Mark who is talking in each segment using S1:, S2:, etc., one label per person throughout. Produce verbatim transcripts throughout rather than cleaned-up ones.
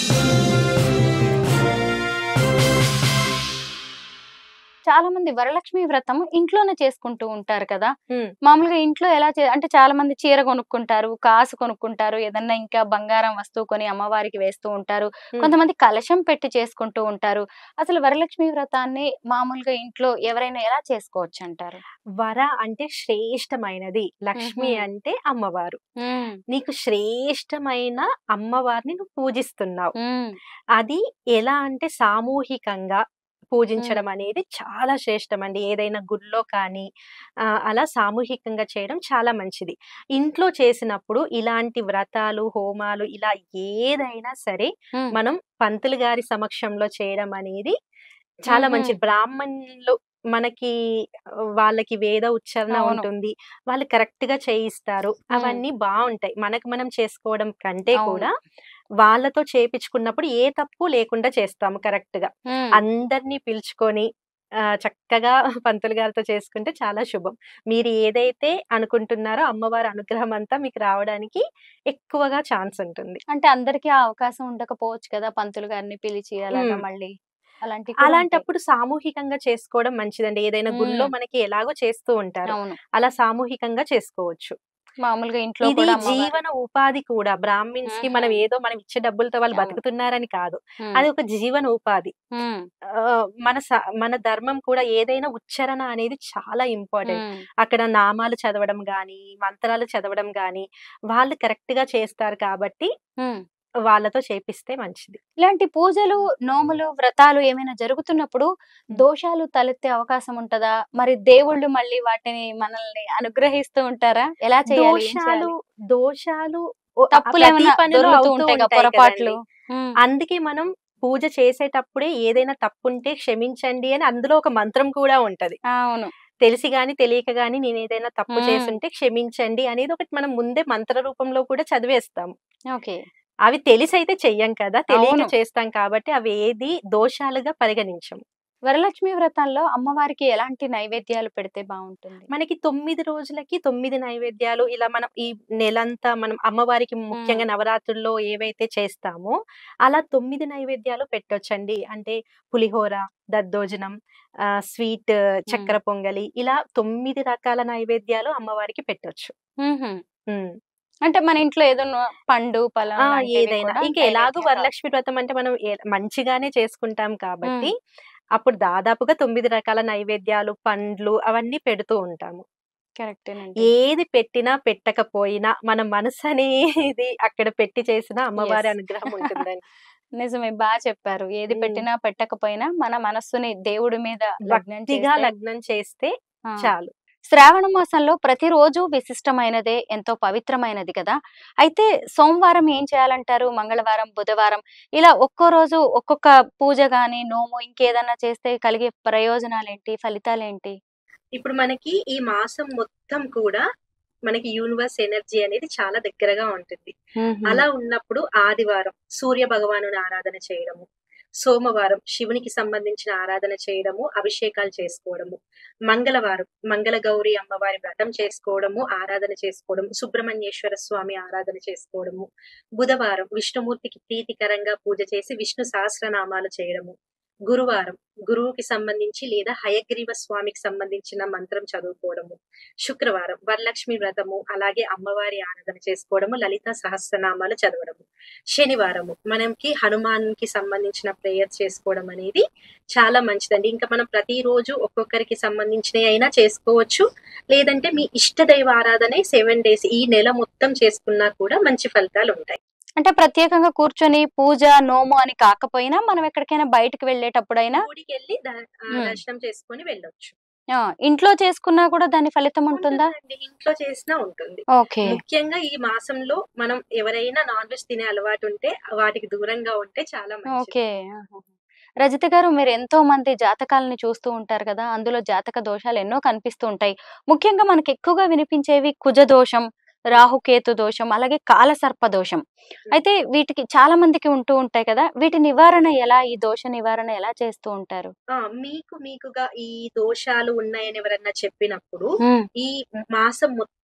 S1: చాలా మంది వరలక్ష్మి వ్రతం ఇంట్లోనే చేసుకుంటూ ఉంటారు కదా!
S2: హ్మ్.
S1: మామూలుగా ఇంట్లో ఎలా చే అంటే చాలా మంది చీర కొనుక్కుంటారు, కాసు కొనుక్కుంటారు, ఏదన్నా ఇంకా బంగారం వస్తువు కొని అమ్మవారికి వేస్తూ ఉంటారు.
S2: హ్మ్.
S1: కొంతమంది కలశం పెట్టి చేసుకుంటూ ఉంటారు. అసలు వరలక్ష్మి వ్రతాన్ని మామూలుగా ఇంట్లో ఎవరైనా ఎలా చేసుకోవచ్చంటారు?
S2: వర అంటే శ్రేష్టమైనది. లక్ష్మి
S1: హుహు.
S2: అంటే అమ్మవారు.
S1: హ్మ్.
S2: నీకు శ్రేష్టమైన అమ్మవారిని నువ్వు పూజిస్తున్నావు.
S1: హ్మ్.
S2: అది ఎలా అంటే సామూహికంగా
S1: హ్మ్.
S2: పూజించడం అనేది చాలా శ్రేష్టమండి. ఏదైనా గుడిలో కానీ ఆహ్, అలా సామూహికంగా చేయడం చాలా మంచిది. ఇంట్లో చేసినప్పుడు ఇలాంటి వ్రతాలు, హోమాలు ఇలా ఏదైనా సరే
S1: హ్మ్.
S2: మనం పంతులు గారి సమక్షంలో చేయడం అనేది చాలా
S1: హుహు.
S2: మంచిది. బ్రాహ్మణులు మనకి ఆహ్, వాళ్ళకి వేద ఉచ్చారణ
S1: అవును.
S2: ఉంటుంది. వాళ్ళు కరెక్ట్‌గా చేయిస్తారు.
S1: హ్మ్.
S2: అవన్నీ బావుంటాయి. మనకు మనం చేసుకోవడం కంటే
S1: అవును.
S2: కూడా వాళ్ళతో చేపిచ్చుకున్నప్పుడు ఏ తప్పు లేకుండా చేస్తాము కరెక్ట్‌గా.
S1: హ్మ్.
S2: అందరిని పిలుచుకొని ఆహ్, చక్కగా పంతులు గారితో చేసుకుంటే చాలా శుభం. మీరు ఏదైతే అనుకుంటున్నారో అమ్మవారి అనుగ్రహం అంతా మీకు రావడానికి ఎక్కువగా ఛాన్స్ ఉంటుంది.
S1: అంటే అందరికీ ఆ అవకాశం ఉండకపోవచ్చు కదా! పంతులు గారిని పిలిచి అలాగా
S2: హ్మ్.
S1: మళ్ళీ. అలాంటివి కూడా ఉంటాయి.
S2: అలాంటప్పుడు సామూహికంగా చేసుకోవడం మంచిదండి. ఏదైనా గుడిలో
S1: హ్మ్.
S2: మనకి ఎలాగో చేస్తూ ఉంటారు.
S1: అవును.
S2: అలా సామూహికంగా చేసుకోవచ్చు.
S1: మామూలుగా ఇంట్లో
S2: ఇది
S1: కూడా అమ్మవారి
S2: జీవన ఉపాధి కూడా. బ్రాహ్మిన్స్‌కి
S1: హుహు.
S2: మనం ఏదో మనం ఇచ్చే డబ్బులతో వాళ్ళు
S1: అవును.
S2: బతుకుతున్నారని కాదు.
S1: హ్మ్.
S2: అది ఒక జీవన ఉపాధి.
S1: హ్మ్.
S2: ఆహ్, మన స మన ధర్మం కూడా ఏదైనా ఉచ్చారణ అనేది చాలా ఇంపార్టెంట్.
S1: హ్మ్.
S2: అక్కడ నామాలు చదవడం గానీ, మంత్రాలు చదవడం గానీ, వాళ్ళు కరెక్ట్‌గా చేస్తారు కాబట్టి
S1: హ్మ్.
S2: వాళ్ళతో చేపిస్తే మంచిది.
S1: ఇలాంటి పూజలు, నోములు, వ్రతాలు ఏమైనా జరుగుతున్నప్పుడు
S2: హ్మ్.
S1: దోషాలు తలెత్తే అవకాశం ఉంటదా? మరి దేవుళ్ళు మళ్ళీ వాటిని మనల్ని అనుగ్రహిస్తూ ఉంటారా? ఎలా చేయాలి? ఏం
S2: దోషాలు,
S1: చేయాలి?
S2: దోషాలు ఓ ఆహ్, ప్రతి
S1: తప్పులేమన్నా
S2: పనిలో
S1: దొర్లుతూ
S2: అవుతూ
S1: ఉంటాయిగా
S2: ఉంటాయి
S1: పొరపాట్లు?
S2: కదండీ!
S1: హ్మ్.
S2: అందుకే మనం పూజ చేసేటప్పుడే ఏదైనా తప్పుంటే క్షమించండి అని అందులో ఒక మంత్రం కూడా ఉంటది.
S1: అవును.
S2: తెలిసి గాని, తెలియక గాని నేనేదైనా తప్పు
S1: హ్మ్.
S2: చేసుంటే క్షమించండి అనేది ఒకటి మనం ముందే మంత్ర రూపంలో కూడా చదివేస్తాము.
S1: ఓకే.
S2: అవి తెలిసైతే చెయ్యం కదా! తెలియక
S1: అవును.
S2: చేస్తాం కాబట్టి అవేది దోషాలుగా పరిగణించం.
S1: వరలక్ష్మి వ్రతంలో అమ్మవారికి ఎలాంటి నైవేద్యాలు పెడితే బావుంటుంది?
S2: మనకి తొమ్మిది రోజులకి తొమ్మిది నైవేద్యాలు ఇలా మనం ఈ నెలంతా మనం అమ్మవారికి
S1: హ్మ్.
S2: ముఖ్యంగా నవరాత్రుల్లో ఏవైతే చేస్తామో, అలా తొమ్మిది నైవేద్యాలు పెట్టొచ్చండి. అంటే పులిహోర, దద్దోజనం, ఆహ్, స్వీట్
S1: హ్మ్.
S2: చక్కెర పొంగలి ఇలా తొమ్మిది రకాల నైవేద్యాలు అమ్మవారికి పెట్టొచ్చు.
S1: హుహు.
S2: హ్మ్.
S1: అంటే మన ఇంట్లో ఏదన్నా పండు, ఫలం
S2: ఆ!
S1: లాంటివి
S2: ఏదైనా.
S1: కూడా
S2: ఇంక ఎలాగో
S1: నైవేద్యంగా
S2: వరలక్ష్మి వ్రతం అంటే మనం ఎ మంచిగానే చేసుకుంటాం
S1: హ్మ్.
S2: కాబట్టి, అప్పుడు దాదాపుగా తొమ్మిది రకాల నైవేద్యాలు, పండ్లు అవన్నీ పెడుతూ ఉంటాము.
S1: కరెక్టేనండి.
S2: ఏది పెట్టినా, పెట్టకపోయినా మన మనసనేది అక్కడ పెట్టి చేసిన
S1: యెస్.
S2: అమ్మవారి అనుగ్రహం ఉంటుందండి.
S1: నిజమే. బా చెప్పారు. ఏది
S2: హ్మ్.
S1: పెట్టినా, పెట్టకపోయినా మన మనస్సుని దేవుడి మీద లగ్నం
S2: భక్తిగా
S1: చేస్తే
S2: లగ్నం చేస్తే
S1: ఆ!
S2: చాలు.
S1: శ్రావణ మాసంలో ప్రతిరోజు విశిష్టమైనదే, ఎంతో పవిత్రమైనది కదా! అయితే సోమవారం ఏం చేయాలంటారు? మంగళవారం, బుధవారం ఇలా ఒక్కో రోజు ఒక్కొక్క పూజ గాని, నోము ఇంకేదన్నా చేస్తే కలిగే ప్రయోజనాలేంటి? ఫలితాలేంటి?
S2: ఇప్పుడు మనకి ఈ మాసం మొత్తం కూడా మనకి యూనివర్స్ ఎనర్జీ అనేది చాలా దగ్గరగా ఉంటుంది.
S1: హుహు.
S2: అలా ఉన్నప్పుడు ఆదివారం సూర్య భగవానుని ఆరాధన చేయడము. సోమవారం శివునికి సంబంధించిన ఆరాధన చేయడము, అభిషేకాలు చేసుకోవడము. మంగళవారం మంగళగౌరి అమ్మవారి వ్రతం చేసుకోవడము, ఆరాధన చేసుకోవడం. సుబ్రహ్మణ్యేశ్వర స్వామి ఆరాధన చేసుకోవడము. బుధవారం విష్ణుమూర్తికి ప్రీతికరంగా పూజ చేసి విష్ణు సహస్రనామాలు చేయడము. గురువారం గురువుకి సంబంధించి లేదా హయగ్రీవ స్వామికి సంబంధించిన మంత్రం చదువుకోవడము. శుక్రవారం వరలక్ష్మి వ్రతము, అలాగే అమ్మవారి ఆరాధన చేసుకోవడము, లలిత సహస్రనామాలు చదవడము. శనివారము మనకి హనుమాన్‌కి సంబంధించిన ప్రేయర్ చేసుకోవడం అనేది చాలా మంచిదండి. ఇంకా మనం ప్రతిరోజు ఒక్కొక్కరికి సంబంధించినయి అయినా చేసుకోవచ్చు. లేదంటే మీ ఇష్ట దైవ ఆరాధనే ఏడు డేస్ ఈ నెల మొత్తం చేసుకున్నా కూడా మంచి ఫలితాలుంటాయి.
S1: అంటే ప్రత్యేకంగా కూర్చొని పూజ, నోము అని కాకపోయినా మనం ఎక్కడికైనా బయటికి వెళ్ళేటప్పుడైనా
S2: గుడికెళ్ళి ద ఆహ్,
S1: హ్మ్.
S2: దర్శనం చేసుకొని వెళ్ళొచ్చు.
S1: ఆ! ఇంట్లో చేసుకున్నా కూడా దాని ఫలితం ఉంటుందా?
S2: ఉంటుందండి. ఇంట్లో చేసినా ఉంటుంది.
S1: ఓకే.
S2: ముఖ్యంగా ఈ మాసంలో మనం ఎవరైనా నాన్ వెజ్ తినే అలవాటుంటే వాటికి దూరంగా ఉంటే చాలా మంచిది.
S1: ఓకే. ఆహాహా! రజిత గారు మీరెంతో మంది జాతకాలని చూస్తూ ఉంటారు కదా! అందులో జాతక దోషాలు ఎన్నో కనిపిస్తూ ఉంటాయి. ముఖ్యంగా మనకెక్కువగా వినిపించేవి కుజ దోషం,
S2: హ్మ్.
S1: రాహుకేతు దోషం, అలాగే కాలసర్ప దోషం.
S2: హ్మ్.
S1: అయితే వీటికి చాలా మందికి ఉంటూ ఉంటాయి కదా! వీటి నివారణ ఎలా? ఈ దోష నివారణ ఎలా చేస్తూ ఉంటారు?
S2: ఆ! మీకు మీకుగా ఈ దోషాలు ఉన్నాయని ఎవరన్నా చెప్పినప్పుడు,
S1: హ్మ్.
S2: ఈ మాసం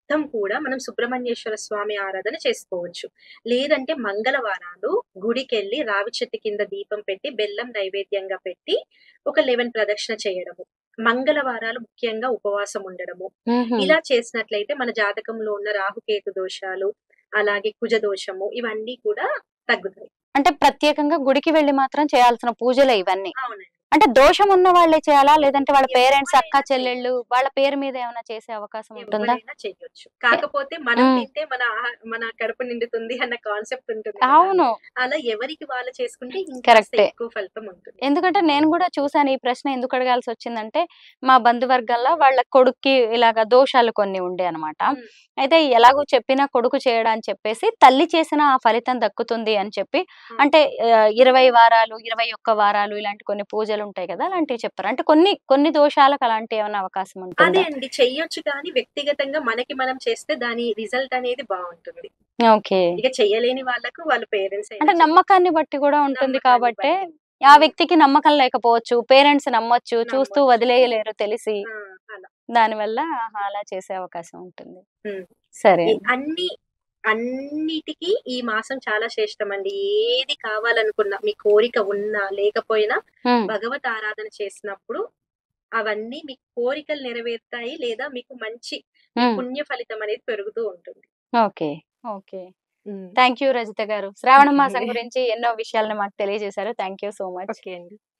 S2: మొత్తం కూడా మనం సుబ్రహ్మణ్యేశ్వర స్వామి ఆరాధన చేసుకోవచ్చు. లేదంటే మంగళవారాలు గుడికెళ్ళి రావి చెట్టు కింద దీపం పెట్టి, బెల్లం నైవేద్యంగా పెట్టి, ఒక పదకొండు ప్రదక్షిణ చేయడము. మంగళవారాలు ముఖ్యంగా ఉపవాసం ఉండడము.
S1: హుహు.
S2: ఇలా చేసినట్లయితే మన జాతకంలో ఉన్న రాహుకేతు దోషాలు, అలాగే కుజ దోషము ఇవన్నీ కూడా తగ్గుతాయి.
S1: అంటే ప్రత్యేకంగా గుడికి వెళ్లి మాత్రం చేయాల్సిన పూజలే ఇవన్నీ.
S2: అవునండి.
S1: అంటే దోషం ఉన్న వాళ్ళే చేయాలా? లేదంటే వాళ్ళ పేరెంట్స్, అక్క
S2: ఎవ్వరైనా
S1: చెల్లెళ్ళు
S2: చేయొచ్చు.
S1: వాళ్ళ పేరు మీద ఏమైనా చేసే అవకాశం ఉంటుందా?
S2: ఎవ్వరైనా చెయ్యొచ్చు. కాకపోతే మనం
S1: హ్మ్.
S2: తింటే మన ఆహా మన కడుపు నిండుతుంది అన్న కాన్సెప్ట్ ఉంటుంది కదా!
S1: అవును.
S2: అలా ఎవరికి వాళ్ళు చేసుకుంటే ఇంకాస్త
S1: కరెక్టే.
S2: ఎక్కువ ఫలితం ఉంటుంది.
S1: ఎందుకంటే నేను గూడా చూసాను. ఈ ప్రశ్న ఎందుకు అడగాల్సొచ్చిందంటే, మా బంధువర్గంలో వాళ్ళ కొడుక్కి ఇలాగ దోషాలు కొన్ని ఉండేయనమాట.
S2: హ్మ్.
S1: అయితే ఎలాగో చెప్పినా కొడుకు చేయడు అని చెప్పేసి, తల్లి చేసిన ఆ ఫలితం దక్కుతుంది అని చెప్పి,
S2: హ్మ్.
S1: అంటే ఆహ్, ఇరవై వారాలు, ఇరవై ఒక్క వారాలు ఇలాంటి కొన్ని పూజలుంటాయి గదా! అలాంటివి చెప్పారు. అంటే కొన్ని, కొన్ని దోషాలకు అలాంటియేమన్నా అవకాశం
S2: అదే
S1: ఉంటుందా?
S2: అండి. చెయ్యొచ్చు కానీ వ్యక్తిగతంగా మనకి మనం చేస్తే దాని రిజల్ట్ అనేది బావుంటుంది.
S1: ఓకే.
S2: ఇక చెయ్యలేని వాళ్ళకు వాళ్ళ పేరెంట్స్ అయినా
S1: అంటే
S2: చెయ్యొచ్చు.
S1: నమ్మకాన్ని బట్టి గూడా ఉంటుంది
S2: నమ్మకాన్ని
S1: కాబట్టే,
S2: బట్టి.
S1: ఆ
S2: హ్మ్.
S1: వ్యక్తికి నమ్మకం లేకపోవచ్చు. పేరెంట్స్ నమ్మొచ్చు. చూస్తూ
S2: నమ్మొచ్చు.
S1: వదిలేయలేరు తెలిసి.
S2: ఆ! అలా.
S1: దానివల్ల ఆహా! అలా చేసే అవకాశం ఉంటుంది.
S2: హ్మ్.
S1: సరే
S2: ఈ
S1: అండి.
S2: అన్ని అన్నిటికి ఈ మాసం చాలా శ్రేష్టమండి. ఏది కావాలనుకున్నా, మీ కోరిక ఉన్నా, లేకపోయినా
S1: హ్మ్.
S2: భగవత్ ఆరాధన చేసినప్పుడు అవన్నీ మీ కోరికలు నెరవేరుతాయి. లేదా మీకు మంచి మీ
S1: హ్మ్.
S2: పుణ్య ఫలితం అనేది పెరుగుతూ ఉంటుంది.
S1: Okay. Okay.
S2: Hmm.
S1: Thank you Rajitha garu. Shravana
S2: okay
S1: మాసం
S2: అండి.
S1: గురించి ఎన్నో విషయాలను మాకు తెలియజేశారు. Thank you so much.
S2: Okay అండి.